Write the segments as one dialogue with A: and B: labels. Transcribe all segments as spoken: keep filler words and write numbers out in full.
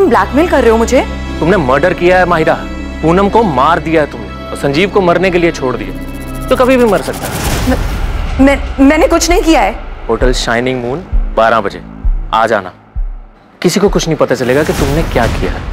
A: तुम ब्लैकमेल कर रहे हो मुझे?
B: तुमने मर्डर किया है माहिरा, पूनम को मार दिया है तुमने और संजीव को मरने के लिए छोड़ दिया। तो कभी भी मर सकता है।
A: मैं, मैं मैंने कुछ नहीं किया है।
B: होटल शाइनिंग मून बारह बजे आ जाना। किसी को कुछ नहीं पता चलेगा कि तुमने क्या किया है।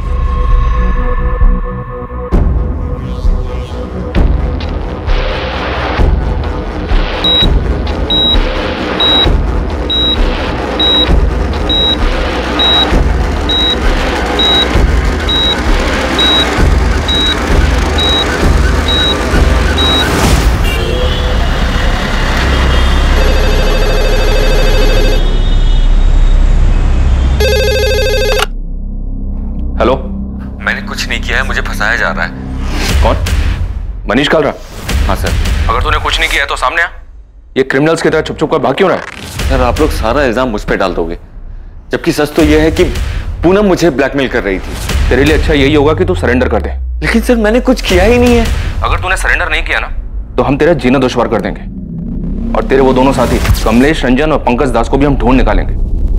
C: हेलो, मैंने कुछ नहीं किया है, मुझे फंसाया जा रहा है। कौन? मनीष कालरा? हाँ सर। अगर तूने कुछ नहीं किया है तो सामने आ। ये क्रिमिनल्स की तरह छुप छुप कर भाग क्यों रहा है? सर आप लोग सारा इल्जाम मुझ पे डाल दोगे, जबकि सच तो यह है कि पूनम मुझे ब्लैकमेल कर रही थी। तेरे लिए अच्छा यही होगा कि तू सरेंडर कर दे। लेकिन सर मैंने कुछ किया ही नहीं है। अगर तूने सरेंडर नहीं किया ना तो हम तेरा जीना दुश्वार कर देंगे और तेरे वो दोनों साथी कमलेश, रंजन और पंकज दास को भी हम ढूंढ निकालेंगे।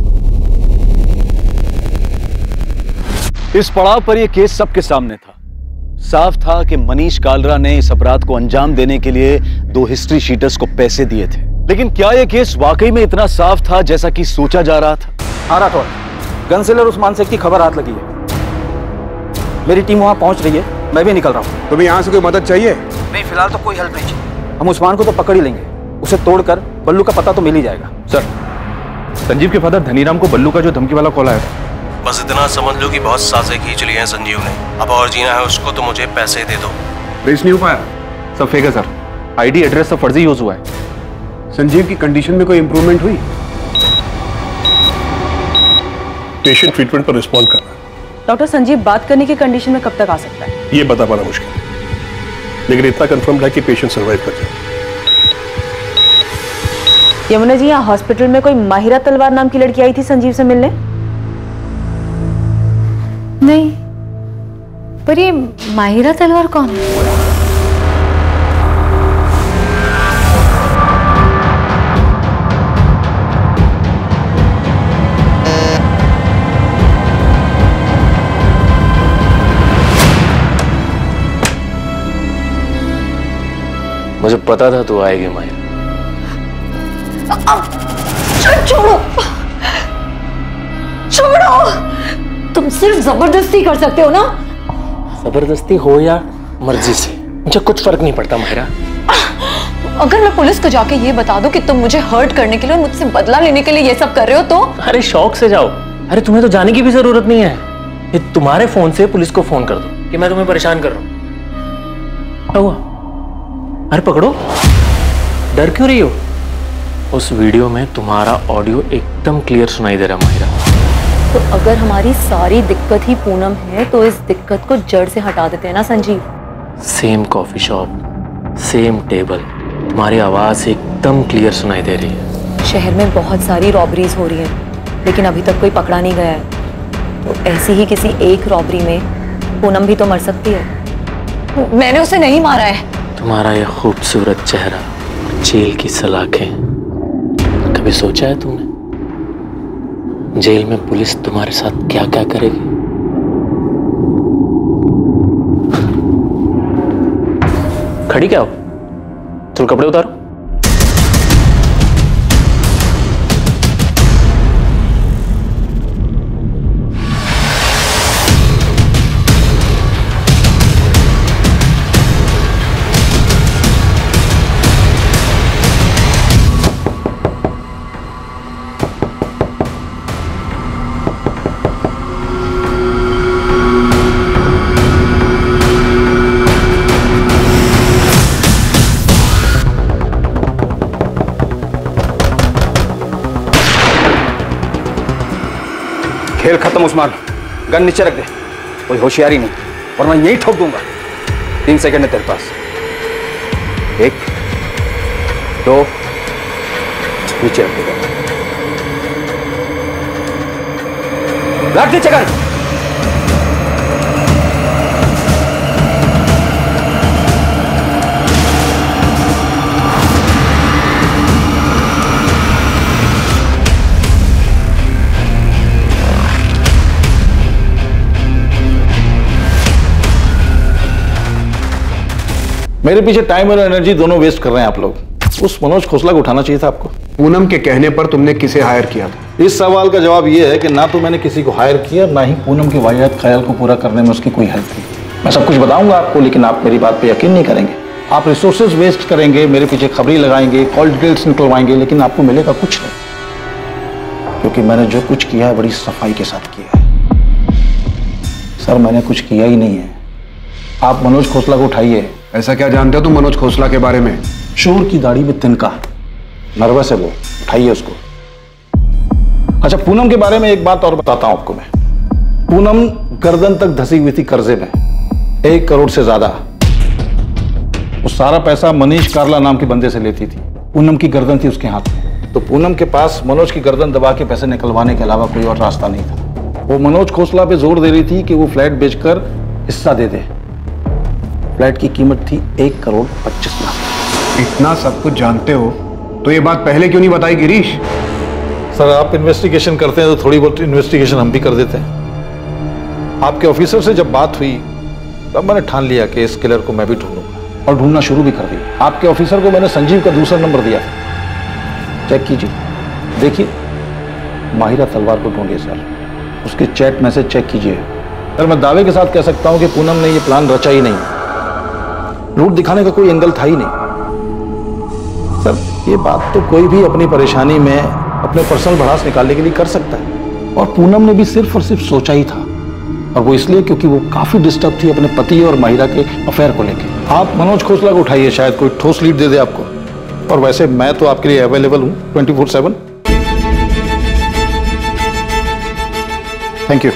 D: इस पड़ाव पर यह केस सबके सामने था। साफ था कि मनीष कालरा ने इस अपराध को अंजाम देने के लिए दो हिस्ट्री शीटर्स को पैसे दिए थे। लेकिन क्या यह केस वाकई में इतना साफ था जैसा कि सोचा जा रहा था?
E: हाँ राठौर, गनसेलर उस्मान शेख की खबर हाथ लगी है। मेरी टीम वहां पहुंच रही है, मैं भी निकल रहा हूँ।
F: तुम्हें यहाँ से कोई मदद चाहिए?
E: नहीं, फिलहाल तो कोई हेल्प नहीं चाहिए। हम उस्मान को तो पकड़ ही लेंगे, उसे तोड़कर बल्लू का पता तो मिल ही जाएगा।
C: सर, संजीव के फादर धनीराम को बल्लू का जो धमकी वाला कॉल आया था,
G: बस इतना समझ लो कि बहुत साजें खींच ली हैं संजीव ने। अब और जीना है उसको तो मुझे पैसे दे दो।
F: ट्रेस नहीं हो पाया?
C: सब फेक है सर। आईडी एड्रेस सब फर्जी यूज हुआ है।
F: संजीव की कंडीशन में कोई इंप्रूवमेंट हुई?
H: पेशेंट ट्रीटमेंट पर रिस्पॉन्ड कर रहा है।
A: डॉक्टर, संजीव बात करने की कंडीशन में कब तक आ सकता है?
H: ये बता पाना मुश्किल है, लेकिन इतना कंफर्म है कि पेशेंट सर्वाइव कर जाए।
A: यमुना जी, यहाँ हॉस्पिटल में कोई माहिरा तलवार नाम की लड़की आई थी संजीव से मिलने?
I: नहीं, पर ये माहिरा तलवार कौन है?
B: मुझे पता था तू आएगी माहिरा।
I: छोड़ो, छोड़ो। तुम सिर्फ जबरदस्ती कर सकते हो ना?
B: जबरदस्ती हो या मर्जी से, मुझे कुछ फर्क नहीं पड़ता माहिरा।
I: अगर मैं पुलिस को जाके ये बता दूं कि तुम मुझे हर्ट करने के लिए और मुझसे बदला लेने के लिए ये सब कर रहे हो तो?
B: अरे शौक से जाओ। अरे तुम्हें तो जाने की भी जरूरत नहीं है। ये तुम्हारे फोन से पुलिस को फोन कर दो कि मैं तुम्हें परेशान कर रहा हूं। क्या हुआ? अरे पकड़ो, डर क्यों रही हो? उस वीडियो में तुम्हारा ऑडियो एकदम क्लियर सुनाई दे रहा माहिरा।
I: तो अगर हमारी सारी दिक्कत ही पूनम है तो इस दिक्कत को जड़ से हटा देते हैं ना Sanjeev?
B: Same coffee shop, same table, तुम्हारी आवाज एकदम क्लियर सुनाई दे रही है।
I: शहर में बहुत सारी रॉबरीज हो रही हैं, लेकिन अभी तक कोई पकड़ा नहीं गया है। तो ऐसी ही किसी एक रॉबरी में पूनम भी तो मर सकती है। मैंने उसे नहीं मारा है।
B: तुम्हारा ये खूबसूरत चेहरा, जेल की सलाखें, कभी सोचा है तुमने जेल में पुलिस तुम्हारे साथ क्या क्या करेगी? खड़ी क्या हो? चलो कपड़े उतारो।
E: खेल खत्म उस्मान, गन नीचे रख दे। कोई होशियारी नहीं, वरना यही ठोक दूंगा। तीन सेकंड है तेरे पास। एक, दो, नीचे रख दे। रख नीचे गन।
D: मेरे पीछे टाइम और एनर्जी दोनों वेस्ट कर रहे हैं आप लोग। उस मनोज खोसला को उठाना चाहिए था आपको।
F: पूनम के कहने पर तुमने किसे हायर किया था?
D: इस सवाल का जवाब यह है कि ना तो मैंने किसी को हायर किया, ना ही पूनम के वाहियात ख्याल को पूरा करने में उसकी कोई हेल्प की। मैं सब कुछ बताऊंगा आपको, लेकिन आप मेरी बात पे यकीन नहीं करेंगे। आप रिसोर्सेज वेस्ट करेंगे, मेरे पीछे खबरी लगाएंगे, कॉल डिटेल्स निकलवाएंगे, लेकिन आपको मिलेगा कुछ नहीं, क्योंकि मैंने जो कुछ किया है बड़ी सफाई के साथ किया है। सर मैंने कुछ किया ही नहीं है। आप मनोज खोसला को उठाइए।
F: ऐसा क्या जानते हो तुम मनोज खोसला के बारे में?
D: शोर की दाढ़ी में तिनका, नर्वस है वो, उठाइए उसको। अच्छा, पूनम के बारे में एक बात और बताता हूं आपको मैं। पूनम गर्दन तक धसी हुई थी कर्जे में, एक करोड़ से ज्यादा। वो सारा पैसा मनीष कार्ला नाम के बंदे से लेती थी। पूनम की गर्दन थी उसके हाथ में, तो पूनम के पास मनोज की गर्दन दबा के पैसे निकलवाने के अलावा कोई और रास्ता नहीं था। वो मनोज खोसला पे जोर दे रही थी कि वो फ्लैट बेचकर हिस्सा दे दे। फ्लैट की कीमत थी एक करोड़ पच्चीस लाख।
F: इतना सब कुछ जानते हो तो ये बात पहले क्यों नहीं बताई गिरीश?
D: सर आप इन्वेस्टिगेशन करते हैं तो थोड़ी बहुत इन्वेस्टिगेशन हम भी कर देते हैं। आपके ऑफिसर से जब बात हुई तब मैंने ठान लिया कि इस किलर को मैं भी ढूंढूंगा, और ढूंढना शुरू भी कर दिया। आपके ऑफिसर को मैंने संजीव का दूसरा नंबर दिया था, चेक कीजिए, देखिए माहिरा तलवार को ढूंढिए सर, उसके चैट मैसेज चेक कीजिए। सर मैं दावे के साथ कह सकता हूं कि पूनम ने यह प्लान रचा ही नहीं, रूट दिखाने का कोई एंगल था ही नहीं। सर ये बात तो कोई भी अपनी परेशानी में अपने पर्सनल भड़ास निकालने के लिए कर सकता है, और पूनम ने भी सिर्फ और सिर्फ सोचा ही था, और वो इसलिए क्योंकि वो काफी डिस्टर्ब थी अपने पति और माहिरा के अफेयर को लेकर। आप मनोज खोसला को उठाइए, शायद कोई ठोस लीड दे दे आपको। और वैसे मैं तो आपके लिए अवेलेबल हूं twenty four seven. Thank you.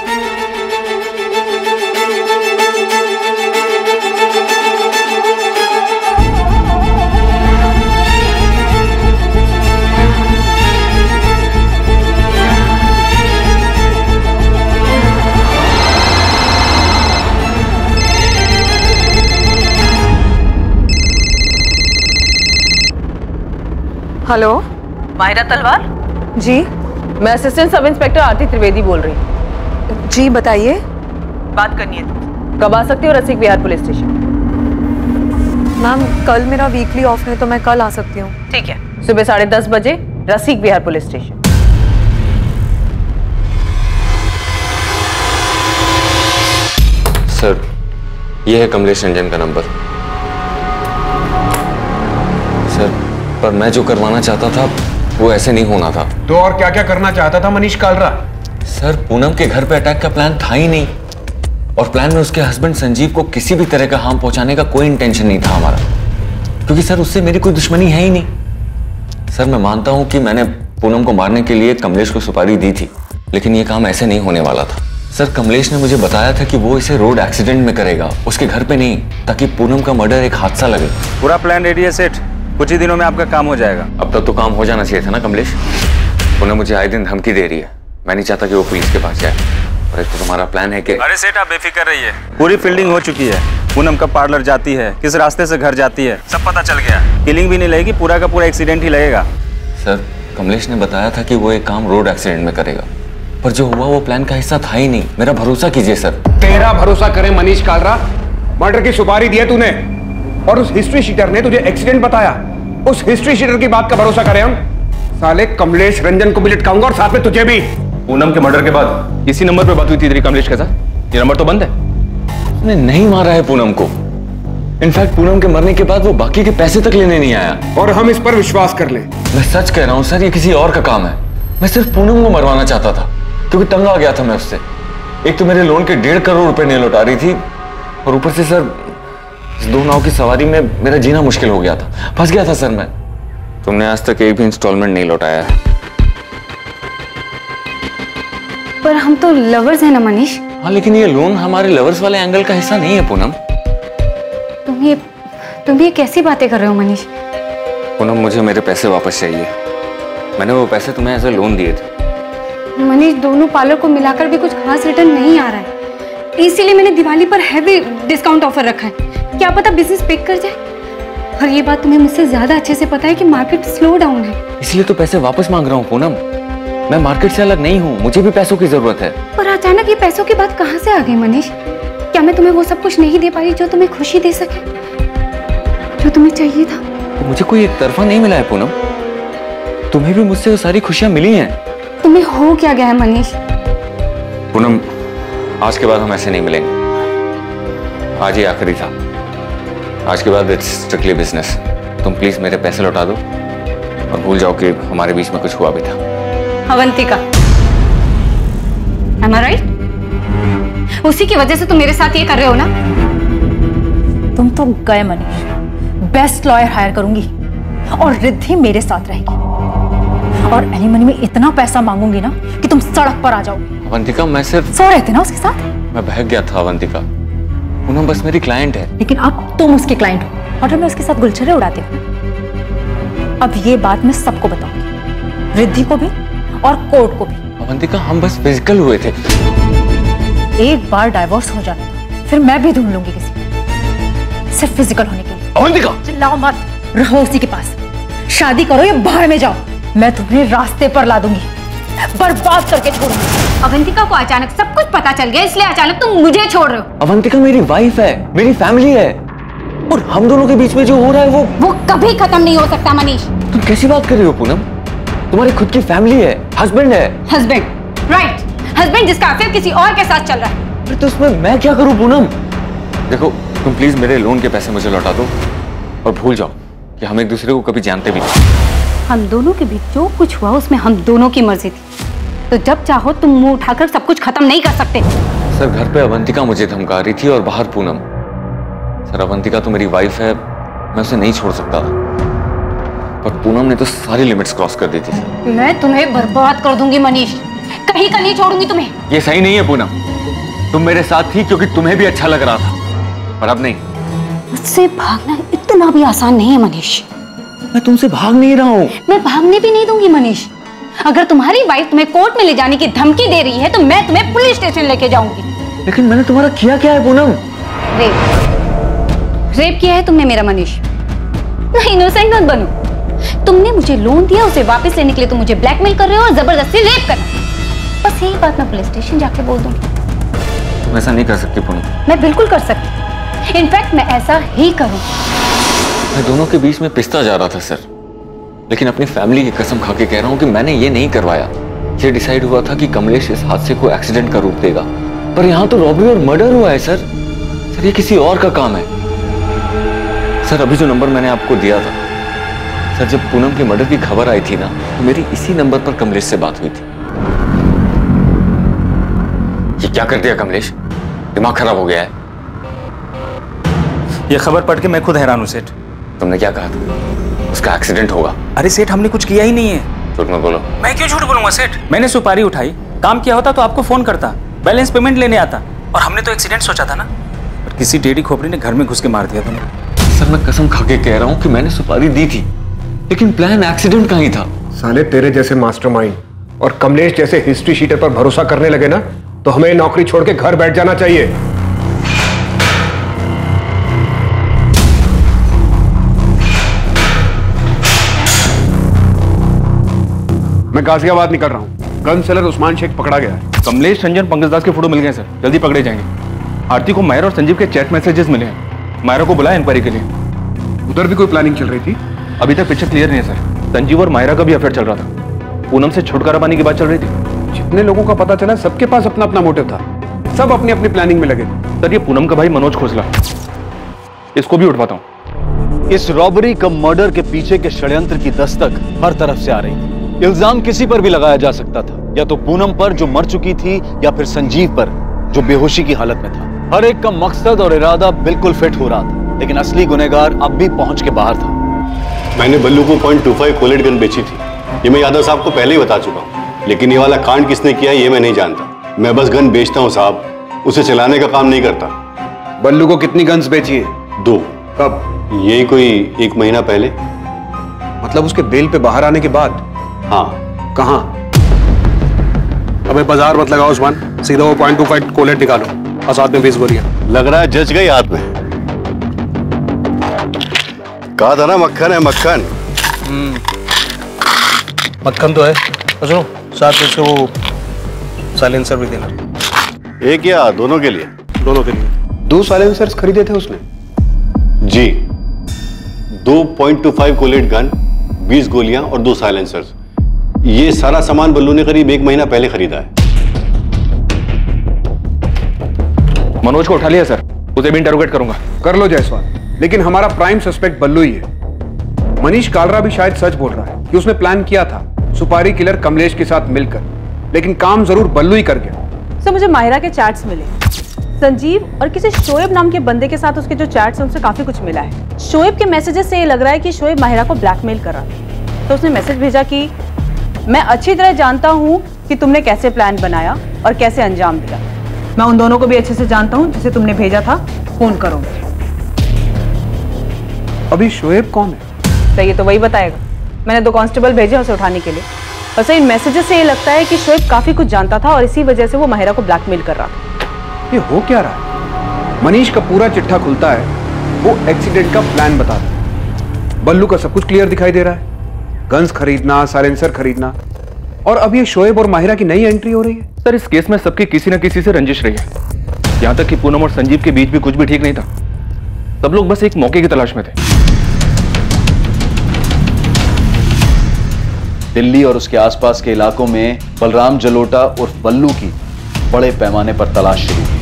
A: Hello,
I: Mahira Talwar?
A: जी मैं असिस्टेंट सब इंस्पेक्टर आरती त्रिवेदी बोल रही हूँ।
I: जी बताइए।
A: बात करनी है तो कब आ सकती हो Rasik Vihar police station?
I: Ma'am कल मेरा वीकली ऑफ है तो मैं कल आ सकती हूँ।
A: ठीक है, सुबह साढ़े दस बजे Rasik Vihar police station.
C: Sir ये है कमलेश रंजन का नंबर। सर पर मैं जो करवाना चाहता था वो ऐसे नहीं होना था।
F: तो और क्या क्या करना चाहता था मनीष कालरा?
C: सर पूनम के घर पे अटैक का प्लान था ही नहीं, और प्लान में उसके हस्बैंड संजीव को किसी भी तरह का हार्म पहुंचाने का कोई इंटेंशन नहीं था हमारा, क्योंकि सर उससे मेरी कोई दुश्मनी है ही नहीं। सर मैं मानता हूं कि मैंने पूनम को मारने के लिए कमलेश को सुपारी दी थी, लेकिन ये काम ऐसे नहीं होने वाला था। सर कमलेश ने मुझे बताया था कि वो इसे रोड एक्सीडेंट में करेगा, उसके घर पे नहीं, ताकि पूनम का मर्डर एक हादसा लगे।
E: पूरा प्लान रेडी है सेठ, कुछ ही दिनों में आपका काम हो जाएगा।
C: अब तक तो काम हो जाना चाहिए था ना कमलेश। पूनम मुझे आए दिन धमकी दे रही है, मैं नहीं चाहता कि वो पुलिस के पास जाए। और एक तो तुम्हारा प्लान है कि...
E: अरे सेठ आप बेफिक्र रहिए, पूरी फील्डिंग हो चुकी है। पूनम कब पार्लर जाती है, किस रास्ते से घर जाती है, सब पता चल गया। किलिंग भी नहीं लगेगी, पूरा का पूरा एक्सीडेंट ही लगेगा।
C: सर कमलेश ने बताया था कि वो एक काम रोड एक्सीडेंट में करेगा, पर जो हुआ वो प्लान का हिस्सा था ही नहीं। मेरा भरोसा कीजिए सर।
F: तेरा भरोसा करे मनीष कालरा? मर्डर की सुपारी दी है तूने, और उस हिस्ट्री शीटर ने तुझे एक्सीडेंट बताया। उस हिस्ट्री शीटर की बात का भरोसा करें हम? साले कमलेश रंजन को भी लटकाऊंगा और साथ में तुझे भी।
C: पूनम के मर्डर के बाद इसी नंबर पे बात हुई थी तेरी कमलेश के साथ? ये नंबर तो बंद है। उसने नहीं मारा है पूनम को। इनफैक्ट पूनम के मरने के बाद वो बाकी के पैसे तक लेने नहीं आया।
F: और हम इस पर विश्वास कर ले?
C: मैं सच कह रहा हूँ सर, ये किसी और का काम है। मैं सिर्फ पूनम को मरवाना चाहता था, क्योंकि तंग आ गया था मैं उससे। एक तो मेरे लोन के डेढ़ करोड़ रुपए नहीं लौटा रही थी, और ऊपर से सर इस दो नाव की सवारी में मेरा जीना मुश्किल हो गया था, फंस गया था सर मैं। तुमने आज तक एक भी इंस्टॉलमेंट नहीं लौटाया है।
J: पर हम तो लवर्स हैं ना मनीष।
C: हाँ लेकिन ये लोन हमारे लवर्स वाले एंगल का हिस्सा नहीं है पूनम।
J: तुम ये तुम ये कैसी बातें कर रहे हो मनीष?
C: पूनम मुझे मेरे पैसे वापस चाहिए। मैंने वो पैसे तुम्हें एज ए लोन दिए थे।
J: मनीष दोनों पार्लर को मिलाकर भी कुछ खास रिटर्न नहीं आ रहा है, इसीलिए मैंने दिवाली पर हैवी डिस्काउंट ऑफर रखा है। क्या पता बिजनेस पिक कर जाए। और ये बात तुम्हें मुझसे ज्यादा अच्छे से पता है कि मार्केट स्लो डाउन है।
C: इसलिए तो पैसे वापस मांग रहा हूँ पूनम। मैं मार्केट से अलग नहीं हूँ, मुझे भी पैसों की जरूरत है।
J: पर अचानक ये पैसों की बात कहाँ से आ गई मनीष? क्या मैं तुम्हें वो सब कुछ नहीं दे पाई जो तुम्हें खुशी दे सके? जो तुम्हें चाहिए था।
C: तो मुझे कोई एक तरफा नहीं मिला है पूनम, तुम्हें भी मुझसे वो सारी खुशियां मिली हैं।
J: तुम्हें हो क्या गया है मनीष?
C: पूनम, आज के बाद हम ऐसे नहीं मिलेंगे। आज ही आखिरी था, आज के बाद इट्स स्ट्रिक्टली बिजनेस। तुम प्लीज मेरे पैसे लौटा दो और भूल जाओ कि हमारे बीच में कुछ हुआ भी था।
J: Avantika, am I right? उसी की वजह से तुम मेरे साथ ये कर रहे हो ना?
I: तुम तो गए मनीष, बेस्ट लॉयर हायर करूंगी और रिद्धि मेरे साथ रहेगी और एलिमनी में इतना पैसा मांगूंगी ना कि तुम सड़क पर आ जाओगे।
C: अवंतिका, मैं सिर्फ
I: सो रहे थे ना उसके साथ?
C: मैं बहक गया था अवंतिका, पूनम बस मेरी क्लाइंट है।
I: लेकिन अब तुम उसके क्लाइंट हो और मैं उसके साथ गुलछर्रे उड़ाते हो। अब ये बात मैं सबको बताऊंगी, रिद्धि को भी और कोर्ट को भी।
C: अवंतिका, हम बस फिजिकल हुए थे।
I: एक बार डाइवोर्स हो जाने दो, फिर मैं भी ढूंढ लूंगी किसी, सिर्फ फिजिकल होने के लिए।
C: अवंतिका,
I: चिल्लाओ मत, रहो उसी के पास, शादी करो या बाहर में जाओ, मैं तुम्हें रास्ते पर ला दूंगी, बर्बाद करके छोड़ूंगी।
J: अवंतिका को अचानक सब कुछ पता चल गया, इसलिए अचानक तुम मुझे छोड़ रहे हो।
C: अवंतिका मेरी वाइफ है, मेरी फैमिली है, और हम दोनों के बीच में जो हो रहा है वो
J: वो कभी खत्म नहीं हो सकता मनीष।
C: तुम कैसी बात कर रही हो पूनम? तुम्हारी खुद की फैमिली है, हस्बैंड है।
J: हस्बैंड, राइट, हस्बैंड जिसका अफेयर किसी और के साथ चल रहा है।
C: अरे तो उसमें मैं क्या करूं पूनम? देखो, तुम प्लीज मेरे लोन के पैसे मुझे लौटा दो और भूल जाओ कि हम एक दूसरे को कभी जानते भी नहीं।
J: हम दोनों के बीच जो कुछ हुआ उसमें हम दोनों की मर्जी थी, तो जब चाहो तुम मुंह उठाकर सब कुछ खत्म नहीं कर सकते।
C: सर, घर पे अवंतिका मुझे धमका रही थी और बाहर पूनम। सर, अवंतिका तो मेरी वाइफ है, मैं उसे नहीं छोड़ सकता था, पर पूनम ने तो सारी लिमिट्स क्रॉस कर दी थी। सर,
J: मैं तुम्हें बर्बाद कर दूंगी मनीष, कहीं का नहीं छोड़ूंगी तुम्हें।
C: ये सही नहीं है पूनम, तुम मेरे साथ थी क्योंकि तुम्हें भी अच्छा लग रहा था, पर अब नहीं।
J: मुझसे भागना इतना भी आसान नहीं है मनीष।
C: मैं तुमसे भाग नहीं रहा हूँ। मैं
J: भागने भी नहीं दूंगी मनीष। अगर तुम्हारी वाइफ तुम्हें कोर्ट में ले जाने की धमकी दे रही है तो मैं तुम्हें पुलिस स्टेशन लेके जाऊंगी।
C: लेकिन मैंने तुम्हारा किया क्या है पूनम?
J: रेप रेप किया है तुमने मेरा मनीष। नहीं, इनोसेंट मत बनो। तुमने मुझे लोन दिया, उसे वापस लेने के लिए तुम मुझे ब्लैकमेल कर रहे हो और जबरदस्ती रेप कर रहे हो। बस यही बात मैं पुलिस स्टेशन जाके बोल दूंगी।
C: तुम ऐसा नहीं कर सकती पूनम।
J: मैं बिल्कुल कर सकती, इनफैक्ट मैं ऐसा ही करूँ।
C: मैं दोनों के बीच में पिसता जा रहा था सर, लेकिन अपनी फैमिली की कसम खा के कह रहा हूँ कि मैंने ये नहीं करवाया। ये डिसाइड हुआ था कि कमलेश इस हादसे को एक्सीडेंट का रूप देगा, पर यहाँ तो रॉबरी और मर्डर हुआ है सर। सर, ये किसी और का काम है। सर, अभी जो नंबर मैंने आपको दिया था सर, जब पूनम के मर्डर की खबर आई थी ना, तो मेरी इसी नंबर पर कमलेश से बात हुई थी। ये क्या कर दिया कमलेश? दिमाग खराब हो गया है।
B: ये खबर पढ़ के मैं खुद हैरान हूँ सेठ।
C: तुमने क्या कहा था? उसका एक्सीडेंट होगा।
B: अरे सेठ, हमने कुछ किया ही नहीं है।
C: झूठ मत बोलो।
B: मैं क्यों झूठ बोलूंगा सेठ? मैंने सुपारी उठाई, काम किया होता तो आपको फोन करता, बैलेंस पेमेंट लेने आता, और हमने तो एक्सीडेंट सोचा था ना, पर किसी टेढ़ी खोपड़ी ने घर में घुस के मार दिया तुम्हें।
C: सर, मैं कसम खा के कह रहा हूँ कि मैंने सुपारी दी थी, लेकिन प्लान एक्सीडेंट का ही था।
F: साले, तेरे जैसे मास्टरमाइंड और कमलेश जैसे हिस्ट्री शीटर पर भरोसा करने लगे ना, तो हमें नौकरी छोड़ के घर बैठ जाना चाहिए। मैं गाजियाबाद निकल रहा हूँ। गन सेलर उस्मान शेख पकड़ा गया है।
K: कमलेश रंजन पंकज दास के फोटो मिल गए सर, जल्दी पकड़े जाएंगे। आरती को मायरा और संजीव के चैट मैसेजेस मिले हैं। मायरा को बुलाया इंक्वायरी के लिए।
F: उधर भी कोई प्लानिंग चल रही थी?
K: अभी तक पिक्चर क्लियर नहीं है सर। संजीव और मायरा का भी अफेयर चल रहा था। पूनम से छुटकारा पाने की बात चल रही थी।
F: जितने लोगों का पता चला, सबके पास अपना अपना मोटिव था, सब अपनी अपनी प्लानिंग में लगे।
K: सर, ये पूनम का भाई मनोज खोसला, इसको भी उठवाता हूँ।
D: इस रॉबरी कम मर्डर के पीछे के षड्यंत्र की दस्तक हर तरफ से आ रही थी। इल्जाम किसी पर भी लगाया जा सकता था, या तो पूनम पर जो मर चुकी थी, या फिर संजीव पर जो बेहोशी की हालत में था। हर एक का मकसद और इरादा बिल्कुल फिट हो रहा था, लेकिन असली गुनहगार अब भी पहुंच के बाहर था।
H: मैंने बल्लू को point two five Colt gun बेची थी, ये मैं यादव साहब को पहले ही बता चुका हूँ, लेकिन ये वाला कांड किसने किया ये मैं नहीं जानता। मैं बस गन बेचता हूँ साहब, उसे चलाने का काम नहीं करता।
F: बल्लू को कितनी गन्स बेची है?
H: दो।
F: कब?
H: यही कोई एक महीना पहले।
F: मतलब उसके बेल पे बाहर आने के बाद?
H: हाँ।
F: कहाँ?
H: अबे बाजार मत लगाओ उस्मान, सीधा वो पॉइंट टू फाइव कोलेट निकालो और साथ में बीस गोलियां। लग रहा है जज गई हाथ में। कहा था ना मक्खन है मक्खन।
G: मक्खन तो है, सुनो साथ में से वो साइलेंसर भी देना।
H: एक या दोनों के लिए?
G: दोनों के लिए।
F: दो साइलेंसर्स खरीदे थे उसने?
H: जी। दो point two five Colt gun, बीस गोलियां और दो साइलेंसर्स। ये सारा सामान बल्लू ने करीब एक महीना पहले खरीदा है।
K: मनोज को उठा लिया सर, उसे भी इंटरोगेट करूंगा।
F: कर लो जायसवाल, लेकिन हमारा प्राइम सस्पेक्ट बल्लू ही है। मनीष कालरा भी शायद सच बोल रहा है कि उसने प्लान किया था सुपारी किलर कमलेश के साथ मिलकर, लेकिन काम जरूर बल्लू ही कर गया।
A: सर मुझे माहिरा के चैट्स मिले, संजीव और किसी शोएब नाम के बंदे के साथ उसके जो चैट्स हैं उनसे काफी कुछ मिला है। शोएब के मैसेजेस से ये लग रहा है कि शोएब माहिरा को ब्लैकमेल कर रहा था। तो उसने मैसेज भेजा कि मैं अच्छी तरह जानता हूँ कि तुमने कैसे प्लान बनाया और कैसे अंजाम दिया। मैं उन दोनों को भी अच्छे से जानता हूँ जिसे तुमने भेजा था, फोन करो।
F: अभी शोएब कौन है?
A: तो ये तो वही बताएगा। मैंने दो कांस्टेबल भेजे उसे उठाने के लिए। वैसे इन मैसेजेस से ये लगता है कि शोएब काफी कुछ जानता था और इसी वजह से वो माहिरा को ब्लैकमेल कर रहा था।
F: ये हो क्या रहा है? मनीष का पूरा चिट्ठा खुलता है, वो एक्सीडेंट का प्लान बताता है। बल्लू का सब कुछ क्लियर दिखाई दे रहा है, गन्स खरीदना, साइलेंसर खरीदना, और अब ये शोएब और माहिरा की नई एंट्री हो रही है।
K: सर इस केस में सबकी किसी न किसी से रंजिश रही है। यहां तक कि पूनम और संजीव के बीच भी कुछ भी ठीक नहीं था। सब लोग बस एक मौके की तलाश में थे।
D: दिल्ली और उसके आसपास के इलाकों में बलराम जलोटा उर्फ बल्लू की बड़े पैमाने पर तलाश शुरू हुई।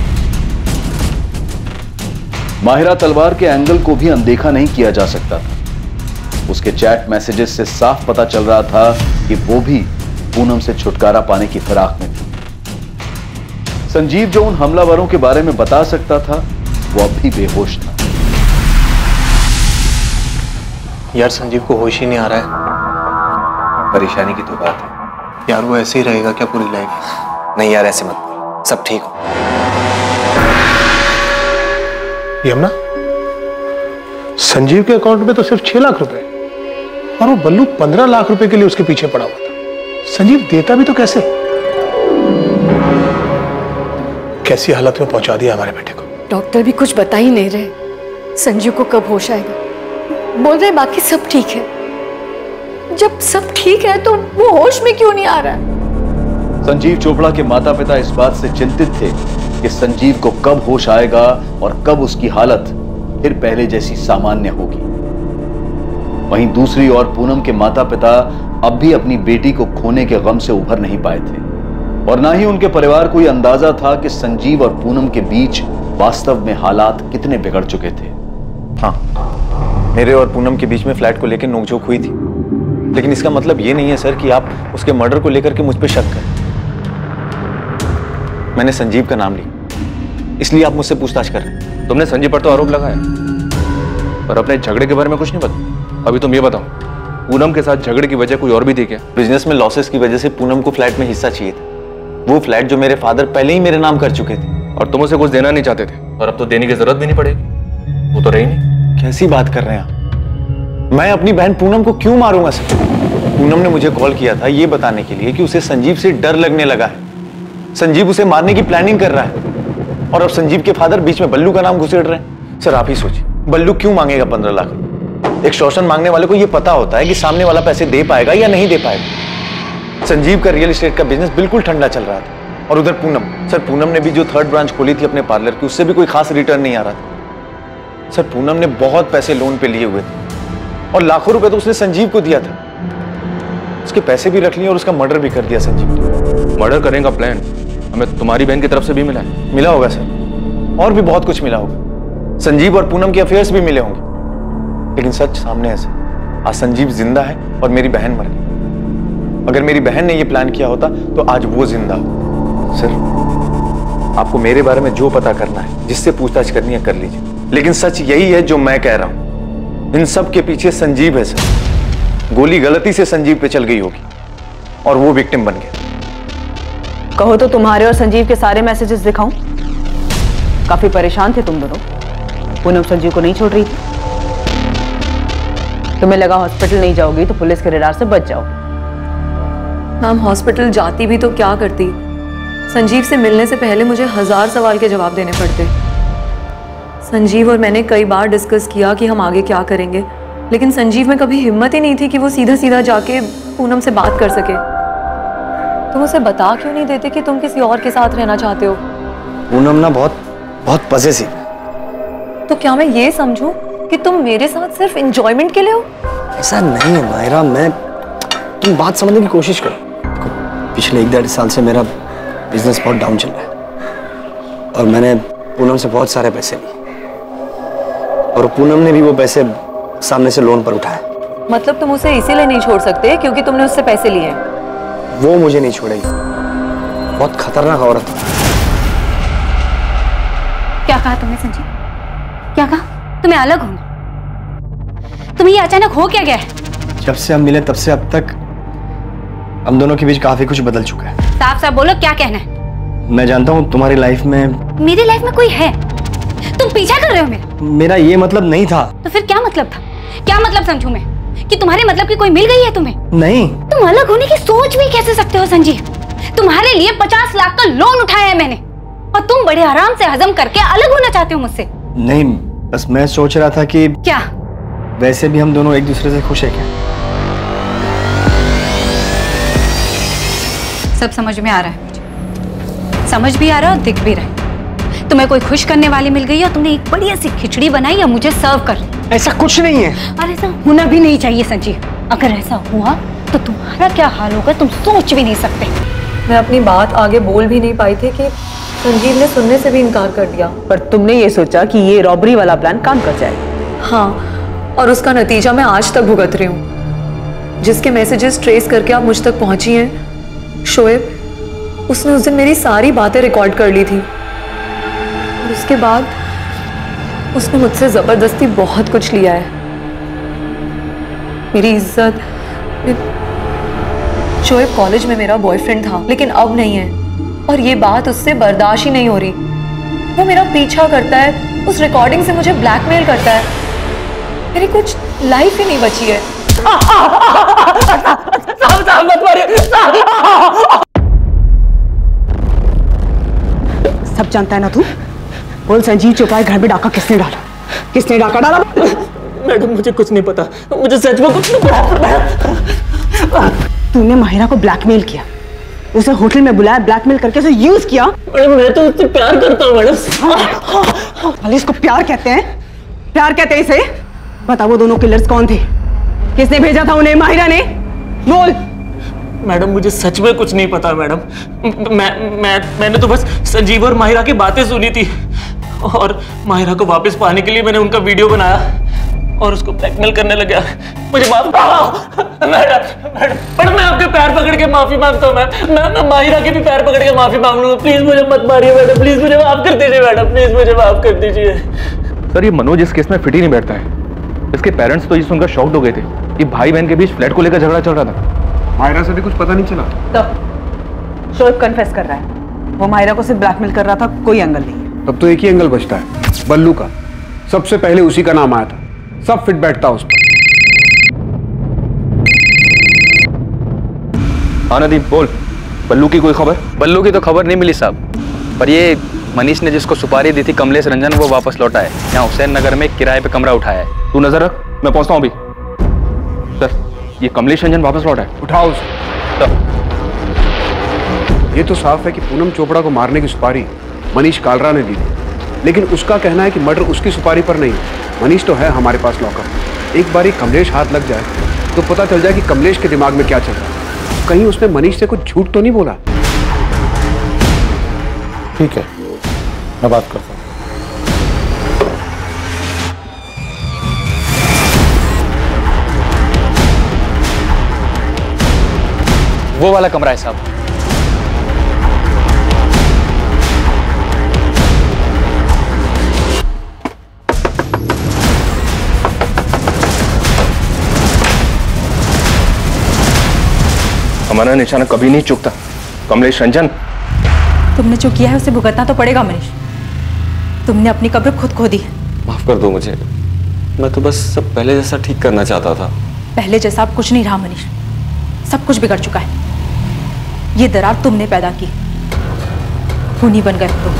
D: माहिरा तलवार के एंगल को भी अनदेखा नहीं किया जा सकता था। उसके चैट मैसेजेस से साफ पता चल रहा था कि वो भी पूनम से छुटकारा पाने की फिराक में थी। संजीव जो उन हमलावरों के बारे में बता सकता था, वो अब भी बेहोश था।
G: यार संजीव को होश ही नहीं आ रहा है।
C: परेशानी की तो बात है
G: यार, वो ऐसे ही रहेगा क्या पूरी लाइफ?
C: नहीं यार, ऐसे मत बोल, सब ठीक हो।
L: यमुना, संजीव के अकाउंट में तो सिर्फ छह लाख रुपए और वो बल्लू पंद्रह लाख रुपए के लिए उसके पीछे पड़ा हुआ था। संजीव देता भी तो कैसे? कैसी हालत में पहुंचा दिया हमारे बेटे को।
M: डॉक्टर भी कुछ बता ही नहीं रहे संजीव को कब होश आएगा। बोल रहे बाकी सब ठीक है। जब सब ठीक है तो वो होश में क्यों नहीं आ रहा है?
D: संजीव चोपड़ा के माता पिता इस बात से चिंतित थे कि संजीव को कब होश आएगा और कब उसकी हालत फिर पहले जैसी सामान्य होगी। वहीं दूसरी ओर पूनम के माता पिता अब भी अपनी बेटी को खोने के गम से उभर नहीं पाए थे और ना ही उनके परिवार को यह अंदाजा था कि संजीव और पूनम के बीच वास्तव में हालात कितने बिगड़ चुके थे।
N: हाँ, मेरे और पूनम के बीच में फ्लैट को लेकर नोकझोंक हुई थी, लेकिन इसका मतलब यह नहीं है सर कि आप उसके मर्डर को लेकर के मुझ पर शक करें। मैंने संजीव का नाम लिया, इसलिए आप मुझसे पूछताछ कर रहे हैं।
K: तुमने संजीव पर तो आरोप लगाया, पर अपने झगड़े के बारे में कुछ नहीं पता। अभी तुम ये बताओ, पूनम के साथ झगड़े की वजह कोई और भी थी क्या?
N: बिजनेस में लॉसेस की वजह से पूनम को फ्लैट में हिस्सा चाहिए था। वो फ्लैट जो मेरे फादर पहले ही मेरे नाम कर चुके थे।
K: और तुम उसे कुछ देना नहीं चाहते थे, और अब तो देने की जरूरत भी नहीं पड़ेगी। वो तो रही नहीं।
N: कैसी बात कर रहे हैं आप? मैं अपनी बहन पूनम को क्यों मारूंगा सर? पूनम ने मुझे कॉल किया था ये बताने के लिए कि उसे संजीव से डर लगने लगा है। संजीव उसे मारने की प्लानिंग कर रहा है और अब संजीव के फादर बीच में बल्लू का नाम घुसेड़ रहे हैं। सर आप ही सोचिए, बल्लू क्यों मांगेगा पंद्रह लाख? एक शोषण मांगने वाले को यह पता होता है कि सामने वाला पैसे दे पाएगा या नहीं दे पाएगा। संजीव का रियल एस्टेट का बिजनेस बिल्कुल ठंडा चल रहा था और उधर पूनम, सर पूनम ने भी जो थर्ड ब्रांच खोली थी अपने पार्लर की, उससे भी कोई खास रिटर्न नहीं आ रहा था। सर पूनम ने बहुत पैसे लोन पे लिए हुए थे और लाखों रुपए तो उसने संजीव को दिया था। उसके पैसे भी रख लिए और उसका मर्डर भी कर दिया संजीव ने।
K: मर्डर करने का प्लान हमें तुम्हारी बहन की तरफ से भी मिला है।
N: मिला होगा सर, और भी बहुत कुछ मिला होगा। संजीव और पूनम के अफेयर्स भी मिले होंगे, लेकिन सच सामने है सर। आज संजीव जिंदा है और मेरी बहन मर गई। अगर मेरी बहन ने यह प्लान किया होता तो आज वो जिंदा हो। सर आपको मेरे बारे में जो पता करना है, जिससे पूछताछ करनी है कर लीजिए, लेकिन सच यही है जो मैं कह रहा हूं। इन सब के पीछे संजीव है सर। गोली गलती से संजीव पे चल गई होगी और वो विक्टिम बन गया।
A: कहो तो तुम्हारे और संजीव के सारे मैसेजेस दिखाऊं? काफी परेशान थे तुम दोनों। पूनम संजीव को नहीं छोड़ रही थी। तुम्हें लगा हॉस्पिटल नहीं जाओगी तो पुलिस के रडार से बच जाओ।
M: मैम हॉस्पिटल जाती भी तो क्या करती? संजीव से मिलने से पहले मुझे हजार सवाल के जवाब देने पड़ते। संजीव और मैंने कई बार डिस्कस किया कि हम आगे क्या करेंगे, लेकिन संजीव में कभी हिम्मत ही नहीं थी कि वो सीधा सीधा जाके पूनम से बात कर सके। तुम उसे बता क्यों नहीं देते कि तुम किसी और के साथ रहना चाहते हो?
N: पूनम ना बहुत बहुत पॉसेसिव।
M: तो क्या मैं ये समझूं कि तुम मेरे साथ सिर्फ एंजॉयमेंट के लिए हो?
O: ऐसा नहीं है मायरा, मैं तुम बात समझने की कोशिश करो। पिछले एक डेढ़ साल से मेरा बिजनेस बहुत डाउन चल रहा है और मैंने पूनम से बहुत सारे पैसे लिए और पूनम ने भी वो पैसे सामने से लोन पर उठाए।
M: मतलब तुम उसे इसीलिए नहीं छोड़ सकते क्योंकि तुमने उससे पैसे लिए हैं?
O: वो मुझे नहीं छोड़ेगी, बहुत खतरनाक औरत है।
J: क्या कहा तुमने संजीव? क्या कहा? तुम्हें अलग होना? तुम्हें ये अचानक हो क्या गया है?
O: जब से हम मिले तब से अब तक हम दोनों के बीच काफी कुछ बदल चुका है।
J: साफ साफ बोलो, क्या कहना है?
O: मैं जानता हूँ तुम्हारी लाइफ में।
J: मेरी लाइफ में कोई है? तुम पीछा कर रहे हो मेरा?
O: मेरा ये मतलब नहीं था।
J: तो फिर क्या मतलब था? क्या मतलब समझूं मैं कि तुम्हारे मतलब की कोई मिल गई है तुम्हें?
O: नहीं।
J: तुम अलग होने की सोच भी कैसे सकते हो संजीव? तुम्हारे लिए पचास लाख का लोन उठाया है मैंने और तुम बड़े आराम से हजम करके अलग होना चाहते हो मुझसे?
O: नहीं, बस मैं सोच रहा था कि
J: क्या
O: वैसे भी हम दोनों एक दूसरे से खुश है क्या?
J: सब समझ में आ रहा है मुझे, समझ भी आ रहा है और दिख भी रहा है। तुम्हें कोई खुश करने वाली मिल गई है, तुमने एक बढ़िया सी खिचड़ी बनाई या मुझे सर्व कर।
O: ऐसा कुछ नहीं है।
J: और ऐसा होना भी नहीं चाहिए संजीव। अगर ऐसा हुआ तो तुम्हारा क्या हाल होगा तुम सोच भी नहीं सकते।
M: मैं अपनी बात आगे बोल भी नहीं पाई थी कि संजीव ने सुनने से भी इनकार कर दिया।
A: पर तुमने ये सोचा कि ये रॉबरी वाला प्लान काम कर जाएगा।
M: हाँ, और उसका नतीजा मैं आज तक भुगत रही हूँ। जिसके मैसेजेस ट्रेस करके आप मुझ तक पहुंची हैं, शोएब, उसने उस दिन मेरी सारी बातें रिकॉर्ड कर ली थी और उसके बाद उसने मुझसे जबरदस्ती बहुत कुछ लिया है। मेरी इज्जत। शोएब कॉलेज में मेरा बॉयफ्रेंड था लेकिन अब नहीं है और ये बात उससे बर्दाश्त ही नहीं हो रही। वो मेरा पीछा करता है, उस रिकॉर्डिंग से मुझे ब्लैकमेल करता है। मेरी कुछ लाइफ ही नहीं बची है।
B: साहब साहब मत मारिए।
A: सब जानता है ना तू? बोल संजीव चौपाई घर में डाका किसने डाला? किसने डाका डाला?
B: मैडम मुझे कुछ नहीं पता, मुझे सच में कुछ नहीं पता।
A: तूने माहिरा को ब्लैकमेल किया, उसे होटल में बुलाया, ब्लैकमेल करके उसे यूज किया।
B: मैडम मैं तो उससे प्यार करता हूँ मैडम।
A: भले इसको प्यार कहते हैं? प्यार कहते हैं इसे? बता वो दोनों किलर्स कौन थे? किसने भेजा था उन्हें? माहिरा ने? बोल।
B: मैडम मुझे सच में कुछ नहीं पता मैडम। मैं मैं मैंने तो बस संजीव और माहिरा की बातें सुनी थी और माहिरा को वापस पाने के लिए मैंने उनका वीडियो बनाया और उसको ब्लैकमेल करने लगा। मुझे माफ मैडम मैडम मैं आपके पैर पकड़ के माफी मांगता हूँ। मैं मैं, मैं माहिरा के भी पैर पकड़ के माफी मांग लूंगा। प्लीज मुझे मत मारिए मैडम, प्लीज मुझे माफ कर दीजिए मैडम, प्लीज मुझे माफ कर दीजिए।
K: सर ये मनोज इस केस में फिट ही नहीं बैठता है। इसके पेरेंट्स तो ये सुनकर शॉक्ड हो गए थे कि भाई बहन के बीच फ्लैट को लेकर झगड़ा चल रहा था।
F: माहिरा से भी कुछ पता नहीं चला।
A: तब शोएब कन्फेस कर रहा है वो माहिरा को सिर्फ ब्लैकमेल कर रहा था, कोई एंगल नहीं है।
F: तब तो एक ही एंगल बचता है, बल्लू का। सबसे पहले उसी का नाम आया था, सब फिट बैठता उस पर।
K: हाँ नदीम बोल, बल्लू की कोई खबर?
N: बल्लू की तो खबर नहीं मिली साहब, पर ये मनीष ने जिसको सुपारी दी थी कमलेश रंजन, वो वापस लौटा है। यहाँ हुसैन नगर में किराए पे कमरा उठाया है।
K: तू नजर रख, मैं पहुंचता हूँ अभी। सर ये कमलेश रंजन वापस लौटा है।
F: उठाओ उसे। ये तो साफ है कि पूनम चोपड़ा को मारने की सुपारी मनीष कालरा ने दी थी, लेकिन उसका कहना है कि मर्डर उसकी सुपारी पर नहीं। मनीष तो है हमारे पास लॉकर। एक बार ही कमलेश हाथ लग जाए तो पता चल जाए कि कमलेश के दिमाग में क्या चल रहा है। कहीं उसने मनीष से कुछ झूठ तो नहीं बोला?
L: ठीक है, मैं बात करता हूँ।
N: वो वाला कमरा है साहब।
K: हमारा निशाना कभी नहीं चुकता। कमलेश रंजन,
I: तुमने जो किया है उसे भुगतना तो पड़ेगा मनीष। तुमने अपनी कब्र खुद खो दी।
C: माफ कर दो मुझे, मैं तो बस सब पहले जैसा ठीक करना चाहता था।
I: पहले जैसा अब कुछ नहीं रहा मनीष, सब कुछ बिगड़ चुका है। ये दरार तुमने पैदा की, खूनी बन गए तुम।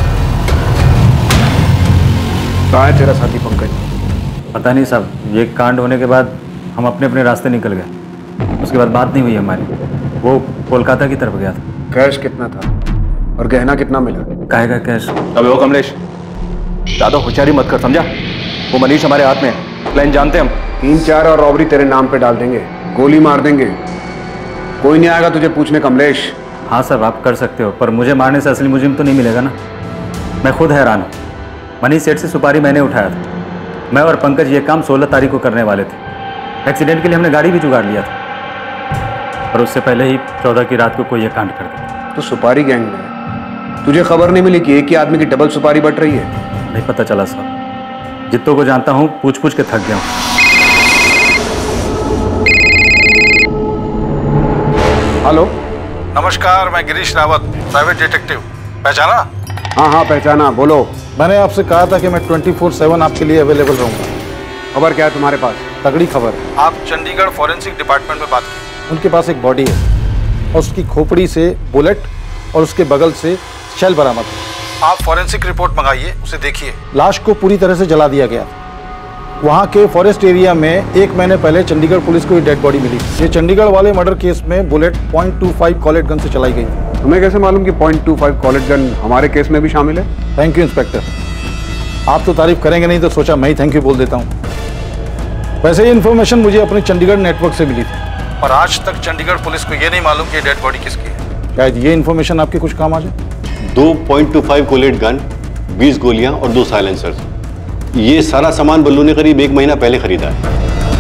F: कहाँ है तेरा साथी पंकज?
P: पता नहीं साहब, ये कांड होने के बाद हम अपने अपने रास्ते निकल गए। उसके बाद बात नहीं हुई हमारी। वो कोलकाता की तरफ गया था।
F: कैश कितना था और गहना कितना मिला?
P: काहे का कैश?
K: अबे वो कमलेश, ज्यादा होशियारी मत कर, समझा? वो मनीष हमारे हाथ में है।
C: प्लान जानते हम।
F: तीन चार और रॉबरी तेरे नाम पे डाल देंगे, गोली मार देंगे, कोई नहीं आएगा तुझे पूछने कमलेश।
P: हाँ सर, आप कर सकते हो, पर मुझे मारने से असली मुजरिम तो नहीं मिलेगा ना। मैं खुद हैरान हूँ। मनीष सेठ से सुपारी मैंने उठाया था। मैं और पंकज ये काम सोलह तारीख को करने वाले थे। एक्सीडेंट के लिए हमने गाड़ी भी जुगाड़ लिया था, और उससे पहले ही चौदह की रात को कोई ये कांड कर दिया।
F: तो सुपारी गैंग में तुझे खबर नहीं मिली कि एक ही आदमी की डबल सुपारी बट रही है?
P: नहीं पता चला साहब, जितनों को जानता हूँ पूछ पूछ के थक गया हूँ।
F: हेलो,
Q: नमस्कार, मैं गिरीश रावत, प्राइवेट डिटेक्टिव। पहचाना?
F: हाँ हाँ पहचाना, बोलो।
Q: मैंने आपसे कहा था कि मैं ट्वेंटी फोर सेवन आपके लिए अवेलेबल रहूंगा।
F: खबर क्या है तुम्हारे पास?
Q: तगड़ी खबर है। आप चंडीगढ़ फॉरेंसिक डिपार्टमेंट में बात की। उनके पास एक बॉडी है और उसकी खोपड़ी से बुलेट और उसके बगल से शेल बरामद है। आप फॉरेंसिक रिपोर्ट मंगाइए, उसे देखिए। लाश को पूरी तरह से जला दिया गया। वहाँ के फॉरेस्ट एरिया में एक महीने पहले चंडीगढ़ पुलिस को ये डेड बॉडी मिली। ये चंडीगढ़ वाले मर्डर केस में bullet point two five Colt gun से चलाई गई।
F: तुम्हें कैसे मालूम कि point two five Colt gun हमारे केस में भी शामिल है?
Q: थैंक यू इंस्पेक्टर, आप तो तारीफ करेंगे नहीं तो सोचा मैं ही थैंक यू बोल देता हूँ। वैसे ये इन्फॉर्मेशन मुझे अपने चंडीगढ़ नेटवर्क से मिली थी, और आज तक चंडीगढ़ पुलिस को ये नहीं मालूम कि डेड बॉडी किसकी है। शायद ये इन्फॉर्मेशन आपके कुछ काम आ जाए।
H: दो point two five Colt gun, बीस गोलियां और दो साइलेंसर्स। ये सारा सामान बल्लू ने करीब एक महीना पहले खरीदा है।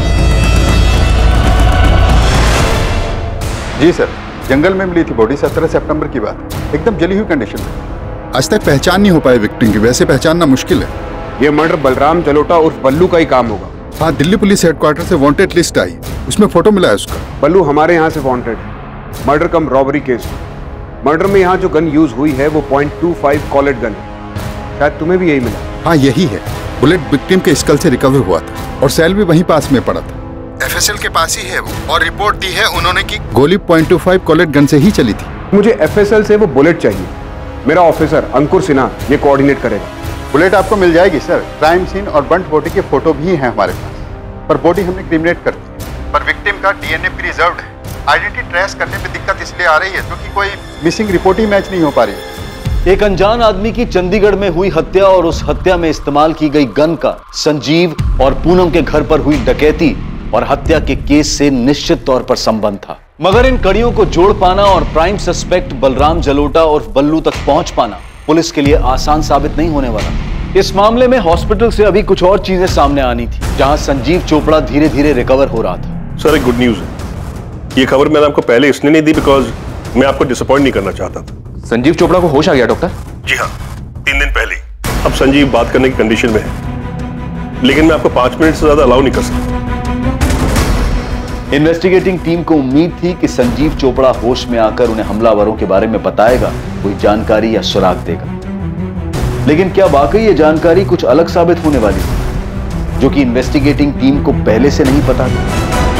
R: जी सर, जंगल में मिली थी बॉडी, सत्रह सितंबर की बात, एकदम जली हुई कंडीशन में।
S: आज तक पहचान नहीं हो पाई विक्टिम की, वैसे पहचानना मुश्किल है।
F: ये मर्डर बलराम जलोटा उर्फ बल्लू का ही काम होगा।
S: हाँ, दिल्ली पुलिस हेडक्वार्टर से वांटेड लिस्ट आई, उसमें फोटो मिला है उसका।
F: बल्लू हमारे यहाँ से वांटेड है, murder cum robbery case. Murder में यहाँ जो गन यूज हुई है वो point two five Colt gun है। शायद तुम्हें भी यही मिला।
S: हाँ यही है। बुलेट विक्टिम के स्कल से रिकवर हुआ था और सेल भी वहीं पास में पड़ा था। एफ एस एल के पास ही है वो, और रिपोर्ट दी है उन्होंने कि गोली point two five Colt gun से ही चली थी।
F: मुझे एफ एस एल से वो बुलेट चाहिए। मेरा ऑफिसर अंकुर सिन्हा ये कोऑर्डिनेट करेगा।
R: बुलेट आपको मिल जाएगी सर। क्राइम सीन और बंट बॉडी के फोटो भी हैं हमारे पास, पर बॉडी हमने क्रिमिनेट कर दी, पर विक्टिम का डीएनए प्रिजर्व्ड है। आइडेंटिटी ट्रेस करने में दिक्कत इसलिए आ रही है क्योंकि कोई मिसिंग रिपोर्ट ही मैच नहीं हो पा रही।
D: एक अनजान आदमी की चंडीगढ़ में हुई हत्या और उस हत्या में इस्तेमाल की गई गन का संजीव और पूनम के घर पर हुई डकैती और हत्या के केस से निश्चित तौर पर संबंध था। मगर इन कड़ियों को जोड़ पाना और प्राइम सस्पेक्ट बलराम जलोटा और बल्लू तक पहुंच पाना पुलिस के लिए आसान साबित नहीं होने वाला। इस मामले में हॉस्पिटल से अभी कुछ और चीजें सामने आनी थी, जहां संजीव चोपड़ा धीरे धीरे रिकवर हो रहा था।
T: सर, एक गुड न्यूज है। ये खबर मैंने आपको पहले इसलिए नहीं दी बिकॉज मैं आपको डिसअपॉइंट नहीं करना चाहता था।
C: संजीव चोपड़ा को होश आ गया डॉक्टर?
T: जी हाँ, तीन दिन पहले। अब संजीव बात करने की कंडीशन में है, लेकिन मैं आपको पांच मिनट से ज्यादा अलाउ नहीं कर सकता।
D: इन्वेस्टिगेटिंग टीम को उम्मीद थी कि संजीव चोपड़ा होश में आकर उन्हें हमलावरों के बारे में बताएगा, कोई जानकारी या सुराग देगा। लेकिन क्या वाकई ये जानकारी कुछ अलग साबित होने वाली थी, जो कि इन्वेस्टिगेटिंग टीम को पहले से नहीं पता था?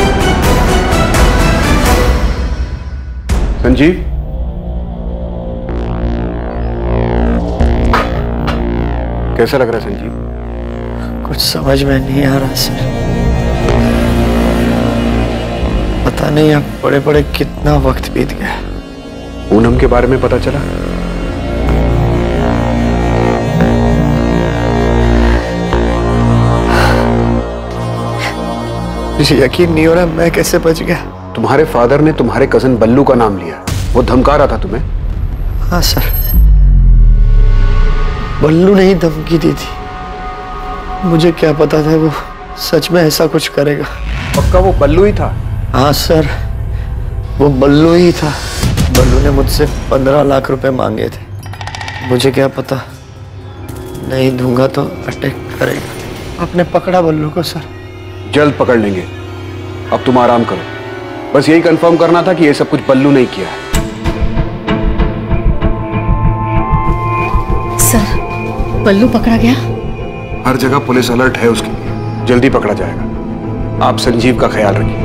F: संजीव, कैसा लग रहा है संजीव?
O: कुछ समझ में नहीं आ रहा सर। पता नहीं अब बड़े बड़े कितना वक्त बीत गया।
F: पूनम के बारे में पता चला?
O: मुझे यकीन नहीं हो रहा मैं कैसे बच गया।
F: तुम्हारे फादर ने तुम्हारे कजन बल्लू का नाम लिया, वो धमका रहा था तुम्हें?
O: हाँ सर, बल्लू ने ही धमकी दी थी। मुझे क्या पता था वो सच में ऐसा कुछ करेगा।
F: पक्का वो बल्लू ही था?
O: हाँ सर, वो बल्लू ही था। बल्लू ने मुझसे पंद्रह लाख रुपए मांगे थे। मुझे क्या पता, नहीं दूंगा तो अटैक करेगा। आपने पकड़ा बल्लू को सर?
F: जल्द पकड़ लेंगे, अब तुम आराम करो। बस यही कंफर्म करना था कि ये सब कुछ बल्लू ने किया है।
I: सर, बल्लू पकड़ा गया?
F: हर जगह पुलिस अलर्ट है उसके लिए, जल्दी पकड़ा जाएगा। आप संजीव का ख्याल रखिए।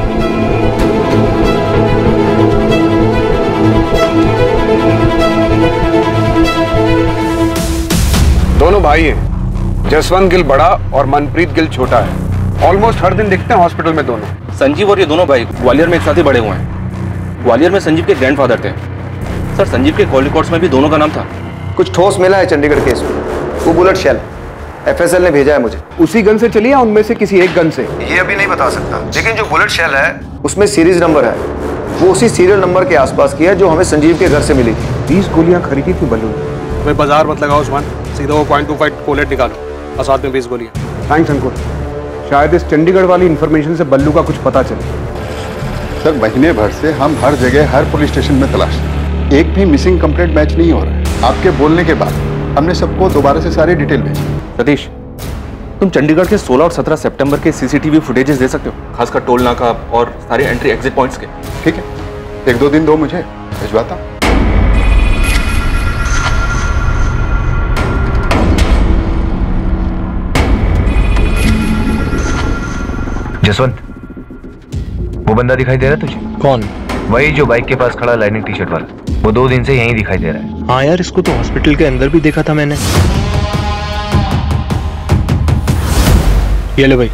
F: दोनों भाई हैं, जसवंत गिल बड़ा और मनप्रीत गिल छोटा है। ऑलमोस्ट हर दिन दिखते हैं हॉस्पिटल में दोनों।
C: संजीव और ये दोनों भाई ग्वालियर में एक साथ ही बड़े हुए हैं। ग्वालियर में संजीव के ग्रैंडफादर थे। सर, संजीव के कॉल रिकॉर्ड्स में भी दोनों का नाम था।
E: कुछ ठोस मिला है चंडीगढ़ केस में, वो बुलेट शेल। एफएसएल ने भेजा है मुझे।
F: उसी गन से चली या उनमें से किसी एक गन से?
E: ये अभी नहीं बता सकता, लेकिन जो बुलेट शेल है उसमें सीरीज नंबर है, वो उसी सीरियल नंबर के आसपास की है जो हमें संजीव के घर से मिली थी।
F: बीस गोलियां खरीदी थी बल्लू ने।
Q: तुम्हें बाजार मत लगाओ उस्मान, सीधा वो पॉइंट टू फाइव कोलेट निकालो और साथ में बीस गोलियां।
F: थैंक्स अंकुर, शायद इस चंडीगढ़ वाली इंफॉर्मेशन से बल्लू का कुछ पता चले।
R: सर महीने भर से हम हर जगह हर पुलिस स्टेशन में तलाश रहे, एक भी मिसिंग कंप्लेंट मैच नहीं हो रहा है। आपके बोलने के बाद हमने सबको दोबारा से सारी डिटेल भेजी।
C: सतीश, तुम चंडीगढ़ के सोलह और सत्रह सितंबर के सीसीटीवी फुटेजेस दे सकते हो, खासकर टोल नाका और सारे एंट्री एग्जिट पॉइंट्स के?
R: ठीक है, एक दो दिन दो, मुझे भिजवाता हूं।
E: जसवंत, वो बंदा दिखाई दे रहा है तुझे?
B: कौन?
E: वही जो बाइक के पास खड़ा लाइनिंग टी शर्ट वाला, वो दो दिन से यहीं दिखाई दे रहा है।
B: हाँ यार, इसको तो हॉस्पिटल के अंदर भी देखा था मैंने। ये ले भाई।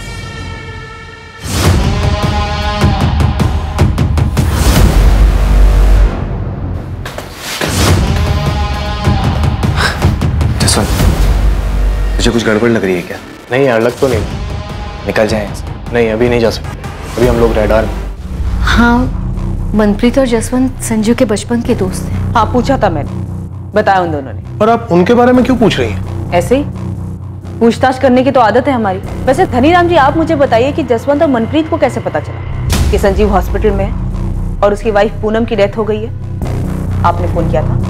E: जसवंत, तुझे कुछ गड़बड़ लग रही है क्या?
B: नहीं यार, लग तो नहीं।
E: निकल जाए।
B: नहीं, अभी नहीं जा सकते, अभी हम लोग रेडार में।
J: हाँ, मनप्रीत और जसवंत संजीव के बचपन के दोस्त हैं।
A: हाँ, पूछा था मैंने, बताया उन दोनों ने।
L: और आप उनके बारे में क्यों पूछ रही हैं?
A: ऐसे ही पूछताछ करने की तो आदत है हमारी। वैसे धनीराम जी, आप मुझे बताइए कि जसवंत और मनप्रीत को कैसे पता चला कि संजीव हॉस्पिटल में है और उसकी वाइफ पूनम की डेथ हो गई है? आपने फोन किया था?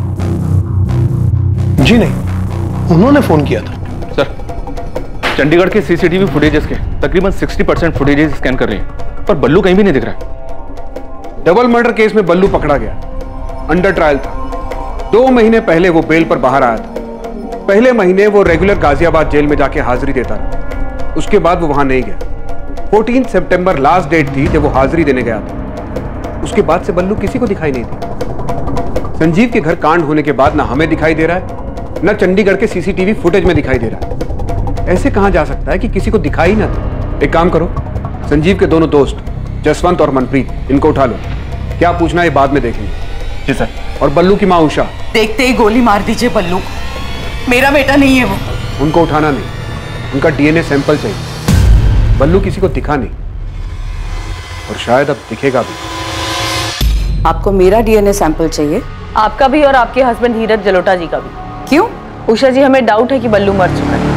L: जी नहीं, उन्होंने फोन किया था।
C: सर, चंडीगढ़ के सीसीटीवी फुटेजेस के तकरीबन साठ परसेंट फुटेजेस स्कैन कर रहे हैं, पर बल्लू कहीं भी नहीं दिख रहा है।
F: डबल मर्डर केस में बल्लू पकड़ा गया, अंडर ट्रायल था। दो महीने पहले वो बेल पर बाहर आया था। पहले महीने वो रेगुलर गाजियाबाद जेल में जाके हाजिरी देता रहा, उसके बाद वो वहां नहीं गया। चौदह सितंबर लास्ट डेट थी जब वो हाजिरी देने गया था। उसके बाद से बल्लू किसी को दिखाई नहीं दी। संजीव के घर कांड होने के बाद ना हमें दिखाई दे रहा है, ना चंडीगढ़ के सीसीटीवी फुटेज में दिखाई दे रहा है। ऐसे कहां जा सकता है कि किसी को दिखाई ना दे? एक काम करो, संजीव के दोनों दोस्त जसवंत और मनप्रीत, इनको उठा लो। क्या पूछना है बाद में देखेंगे।
C: जी सर।
F: और बल्लू की माँ उषा,
U: देखते ही गोली मार दीजिए बल्लू को, मेरा बेटा नहीं है वो।
F: उनको उठाना नहीं, उनका डीएनए सैंपल चाहिए। बल्लू किसी को दिखा नहीं और शायद अब दिखेगा भी।
U: आपको मेरा डीएनए सैंपल चाहिए?
A: आपका भी और आपके हस्बैंड धीरज जलोटा जी का भी।
U: क्यों?
A: उषा जी, हमें डाउट है कि बल्लू मर चुका है।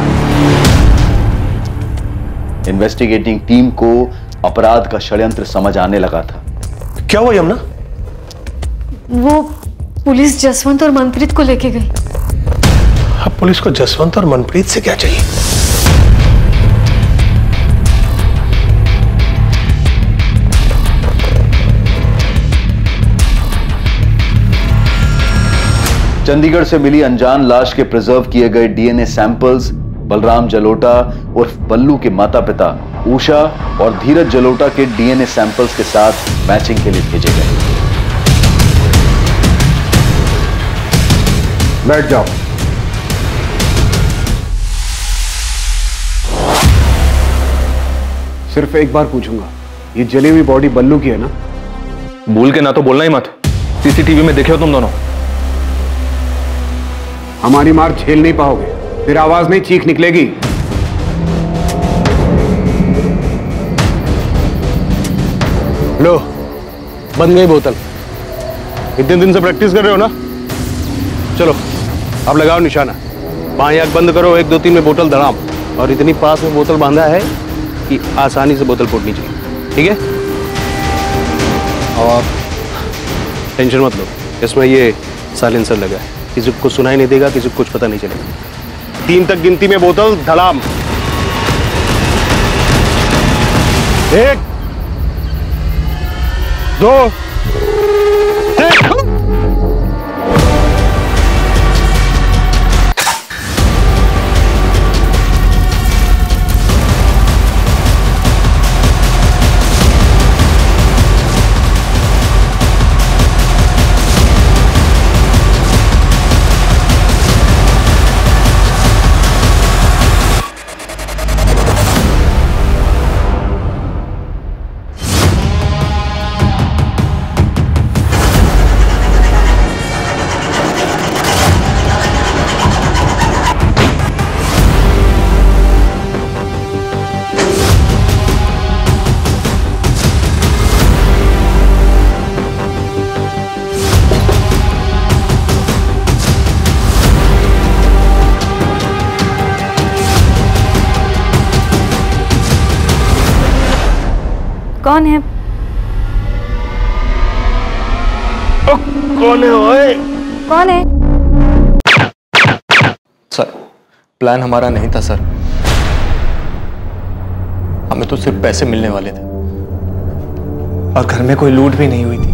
D: इन्वेस्टिगेटिंग टीम को अपराध का षड्यंत्र समझ आने लगा था।
L: क्या हुआ यमुना?
J: वो पुलिस जसवंत और मनप्रीत को लेके गई।
L: अब पुलिस को जसवंत और मनप्रीत से क्या चाहिए?
D: चंडीगढ़ से मिली अनजान लाश के प्रिजर्व किए गए डीएनए सैंपल्स बलराम जलोटा उर्फ बल्लू के माता पिता उषा और धीरज जलोटा के डीएनए सैंपल्स के साथ मैचिंग के लिए भेजे गए।
F: बैठ जाओ। सिर्फ एक बार पूछूंगा, ये जली हुई बॉडी बल्लू की है ना?
C: भूल के ना तो बोलना ही मत। सीसीटीवी में देखे हो तुम दोनों।
F: हमारी मार झेल नहीं पाओगे, फिर आवाज नहीं चीख निकलेगी।
L: लो, बन गई बोतल। इतने दिन से प्रैक्टिस कर रहे हो ना? चलो अब लगाओ निशाना। बाएं आंख बंद करो, एक दो तीन में बोतल धड़ाम। और इतनी पास में बोतल बांधा है कि आसानी से बोतल फूटनी चाहिए, ठीक है? और टेंशन मत लो, इसमें ये साइलेंसर लगा है, किसी को सुनाई नहीं देगा, किसी को कुछ पता नहीं चलेगा। तीन तक गिनती में बोतल धड़ाम। एक, दो, तीन।
J: कौन है?
G: कौन है ओए?
J: कौन है?
G: सर, प्लान हमारा नहीं था सर। हमें तो सिर्फ पैसे मिलने वाले थे और घर में कोई लूट भी नहीं हुई थी।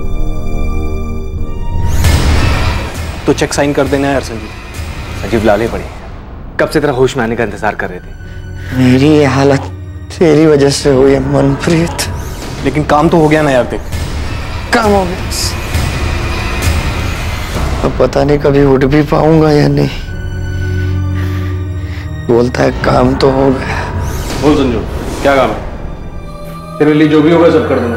G: तो चेक साइन कर देना यार संजीव।
O: संजीव लाले पड़ी, कब से तेरा होश में आने का इंतजार कर रहे थे। मेरी ये हालत तेरी वजह से हुई है मनप्रीत।
G: लेकिन काम तो हो गया ना यार, देख
O: काम हो गया। अब पता नहीं कभी उठ भी पाऊंगा या नहीं। बोलता है काम तो हो गया।
L: बोल संजू, क्या काम है? तेरे लिए जो भी होगा सब कर दूंगा।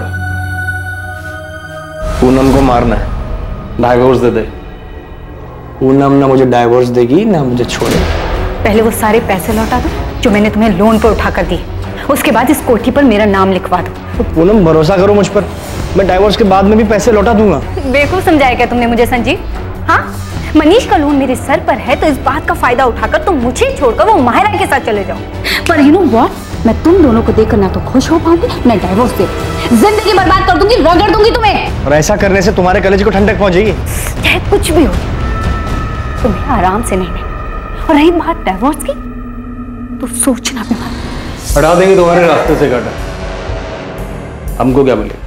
O: पूनम को मारना है, डाइवोर्स दे दे। पूनम ना मुझे डाइवोर्स देगी ना मुझे छोड़ेगी।
I: पहले वो सारे पैसे लौटा दो जो मैंने तुम्हें लोन पर उठा कर दिए, उसके बाद इस कोठी पर मेरा नाम लिखवा दो।
O: तो पूनम भरोसा करो मुझ पर, मैं डाइवोर्स के बाद में भी पैसे लौटा दूंगा।
I: बेवकूफ समझाया क्या तुमने मुझे संजीव? हाँ, मनीष का लोन मेरे सर पर है तो इस बात का फायदा उठाकर तुम मुझे छोड़कर वो माहिरा के साथ चले जाओ। पर यू नो व्हाट, मैं तुम दोनों को देखकर ना तो खुश हो पाऊंगी ना डाइवोर्स दे, जिंदगी बर्बाद कर दूंगी, रगड़ दूंगी तुम्हें।
O: और ऐसा करने से तुम्हारे कलेजे को ठंडक पहुंचेगी।
I: चाहे कुछ भी हो, तुम्हें आराम से नहीं मिलेगा। और रही बात डाइवोर्स की, तो सोचना भी मत।
L: हटा देंगे तुम्हारे रास्ते से काटा। हमको क्या मिलेगा?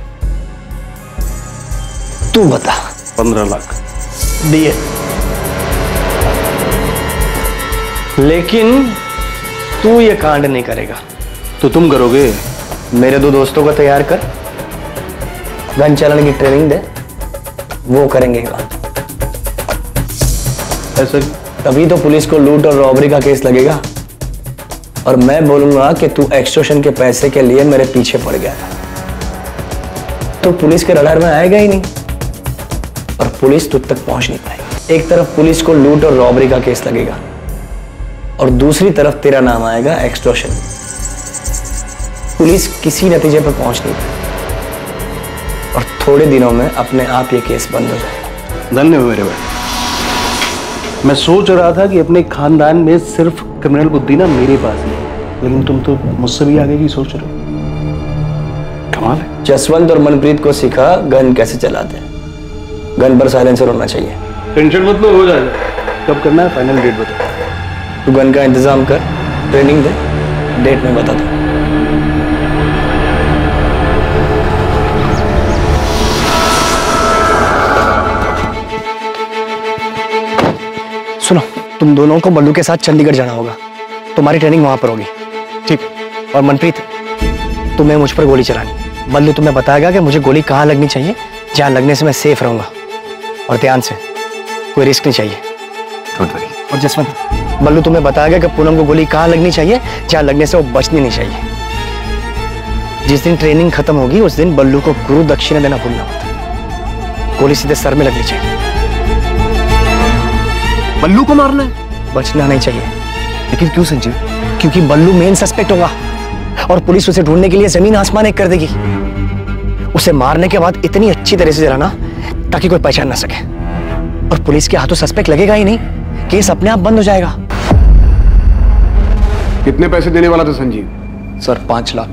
O: तू बता।
L: पंद्रह लाख
O: दिए, लेकिन तू ये कांड नहीं करेगा।
L: तो तुम करोगे?
O: मेरे दो दोस्तों को तैयार कर, गन चलाने की ट्रेनिंग दे, वो करेंगे
L: ऐसा?
O: तभी तो पुलिस को लूट और रॉबरी का केस लगेगा और मैं बोलूंगा कि तू एक्सटॉर्शन के पैसे के लिए मेरे पीछे पड़ गया था। तो पुलिस के रडार में आएगा ही नहीं और पुलिस तुझ तक पहुंच नहीं पाएगी। एक तरफ पुलिस को लूट और रॉबरी का केस लगेगा और दूसरी तरफ तेरा नाम आएगा एक्सटॉर्शन। पुलिस किसी नतीजे पर पहुंच नहीं पाएगी और थोड़े दिनों में अपने आप ये केस बंद हो जाएगा।
L: धन्य हो मेरे भाई। मैं सोच रहा था कि अपने खानदान में सिर्फ क्रिमिनल बुद्धि ना मेरे पास ही है, लेकिन तुम तो मुझसे भी आगे की सोच रहे हो। कमाल है।
O: जसवंत और मनप्रीत को सिखा गन कैसे चलाते हैं। गन पर साइलेंसर होना चाहिए।
L: टेंशन मत लो, हो जाएगा। कब करना है फाइनल डेट बता।
O: तू गन का इंतजाम कर, ट्रेनिंग दे, डेट में बता दो। सुनो, तुम दोनों को बल्लू के साथ चंडीगढ़ जाना होगा। तुम्हारी ट्रेनिंग वहां पर होगी, ठीक? और मनप्रीत, तुम्हें मुझ पर गोली चलानी। बल्लू तुम्हें बताएगा कि मुझे गोली कहाँ लगनी चाहिए, जहाँ लगने से मैं सेफ रहूंगा। और ध्यान से, कोई रिस्क नहीं चाहिए। Don't worry. और जसवंत, बल्लू तुम्हें बताएगा कि पूनम को गोली कहाँ लगनी चाहिए, जहाँ लगने से वो बचनी नहीं चाहिए। जिस दिन ट्रेनिंग खत्म होगी उस दिन बल्लू को गुरु दक्षिणा देना भूलना मत। गोली सीधे सर में लगनी चाहिए।
L: बल्लू को मारना है?
O: बचना नहीं चाहिए।
L: लेकिन क्यों संजीव?
O: क्योंकि बल्लू मेन सस्पेक्ट होगा और पुलिस उसे ढूंढने के लिए जमीन आसमान एक कर देगी। उसे मारने के बाद इतनी अच्छी तरह से जलाना ताकि कोई पहचान ना सके। और पुलिस के हाथों सस्पेक्ट लगेगा ही नहीं, केस अपने आप बंद हो जाएगा।
F: कितने पैसे देने वाला था संजीव?
G: सर पांच लाख।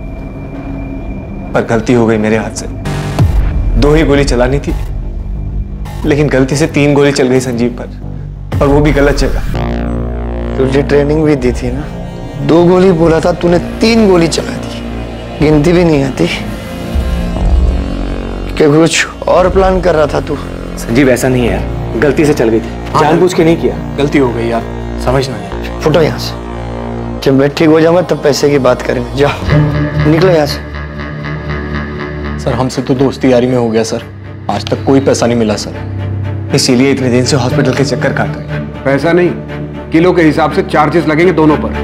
G: पर गलती हो गई मेरे हाथ से। दो ही गोली चलानी थी, लेकिन गलती से तीन गोली चल गई संजीव पर, और वो भी गलत जगह।
O: तुझे ट्रेनिंग भी दी थी ना। दो गोली बोला था, तूने तीन गोली चला दी। गिनती भी नहीं आती कि कुछ और प्लान कर रहा था तू?
G: संजीव ऐसा नहीं है यार, गलती से चल गई थी, जानबूझ के नहीं किया। गलती हो गई यार, समझना यार।
O: फुटो यहाँ से। जब मैं ठीक हो जाऊंगा तब पैसे की बात करेंगे। जाओ, निकलो यहाँ से।
G: सर हमसे तो दोस्ती यारी में हो गया सर, आज तक कोई पैसा नहीं मिला सर, इसीलिए इतने दिन से हॉस्पिटल के चक्कर काट रहे हैं।
F: पैसा नहीं, किलो के हिसाब से चार्जेस लगेंगे दोनों पर।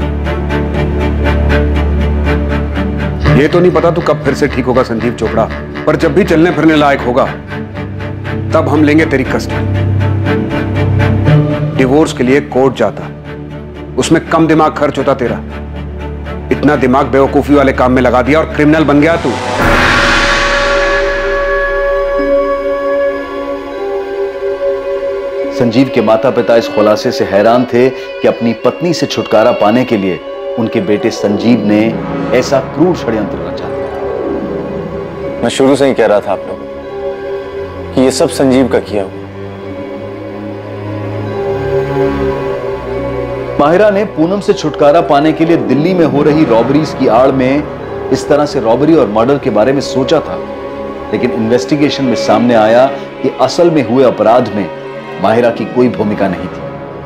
F: ये तो नहीं पता तू कब फिर से ठीक होगा संजीव चोपड़ा, पर जब भी चलने फिरने लायक होगा तब हम लेंगे तेरी कस्टडी। डिवोर्स के लिए कोर्ट जाता, उसमें कम दिमाग खर्च होता तेरा। इतना दिमाग बेवकूफी वाले काम में लगा दिया और क्रिमिनल बन गया तू।
D: संजीव के माता पिता इस खुलासे से हैरान थे कि अपनी पत्नी से छुटकारा पाने के लिए उनके बेटे संजीव ने ऐसा क्रूर षड्यंत्र रचा।
N: मैं शुरू से ही कह रहा था आप लोगों को कि ये सब संजीव का किया हुआ।
D: माहिरा ने पूनम से छुटकारा पाने के लिए दिल्ली में हो रही रॉबरीज की आड़ में इस तरह से रॉबरी और मर्डर के बारे में सोचा था, लेकिन इन्वेस्टिगेशन में सामने आया कि असल में हुए अपराध में माहिरा की कोई भूमिका नहीं थी।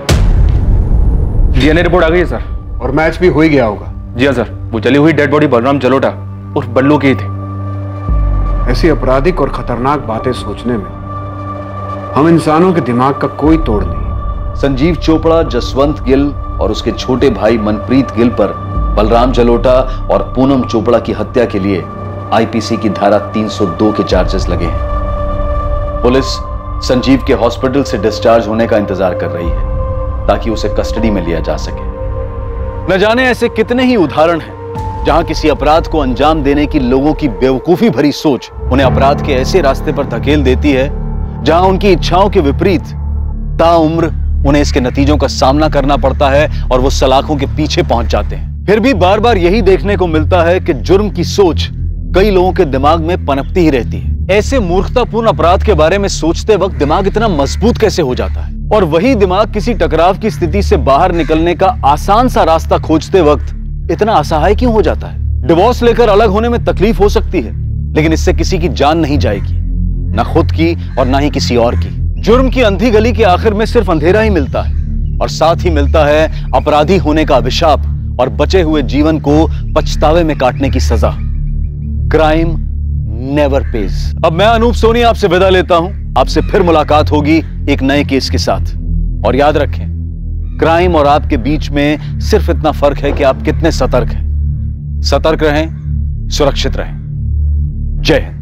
K: डीएनए रिपोर्ट आ गई है सर,
F: और मैच भी हो ही गया होगा।
K: जी हाँ सर, वो जली हुई डेड बॉडी बलराम जलोटा उर्फ बल्लू की थी।
F: ऐसी आपराधिक और खतरनाक बातें सोचने में हम इंसानों के दिमाग का कोई तोड़ नहीं।
D: संजीव चोपड़ा, जसवंत गिल और उसके छोटे भाई मनप्रीत गिल पर बलराम जलोटा और पूनम चोपड़ा की हत्या के लिए आईपीसी की धारा तीन सौ दो के चार्जेस लगे हैं। पुलिस संजीव के हॉस्पिटल से डिस्चार्ज होने का इंतजार कर रही है ताकि उसे कस्टडी में लिया जा सके। न जाने ऐसे कितने ही उदाहरण हैं जहां किसी अपराध को अंजाम देने की लोगों की बेवकूफी भरी सोच उन्हें अपराध के ऐसे रास्ते पर धकेल देती है जहां उनकी इच्छाओं के विपरीत ताउम्र उन्हें इसके नतीजों का सामना करना पड़ता है और वो सलाखों के पीछे पहुंच जाते हैं। फिर भी बार बार यही देखने को मिलता है कि जुर्म की सोच कई लोगों के दिमाग में पनपती ही रहती है। ऐसे मूर्खतापूर्ण अपराध के बारे में सोचते वक्त दिमाग इतना मजबूत कैसे हो जाता है, और वही दिमाग किसी टकराव की स्थिति से बाहर निकलने का आसान सा रास्ता खोजते वक्त इतना असहाय क्यों हो जाता है। डिवोर्स लेकर अलग होने में तकलीफ हो सकती है, लेकिन इससे किसी की जान नहीं जाएगी, ना खुद की और ना ही किसी और की। जुर्म की अंधी गली के आखिर में सिर्फ अंधेरा ही मिलता है, और साथ ही मिलता है अपराधी होने का अभिशाप और बचे हुए जीवन को पछतावे में काटने की सजा। Crime never pays. अब मैं अनूप सोनी आपसे विदा लेता हूं। आपसे फिर मुलाकात होगी एक नए केस के साथ, और याद रखें, क्राइम और आपके बीच में सिर्फ इतना फर्क है कि आप कितने सतर्क हैं। सतर्क रहें, सुरक्षित रहें। जय हिंद।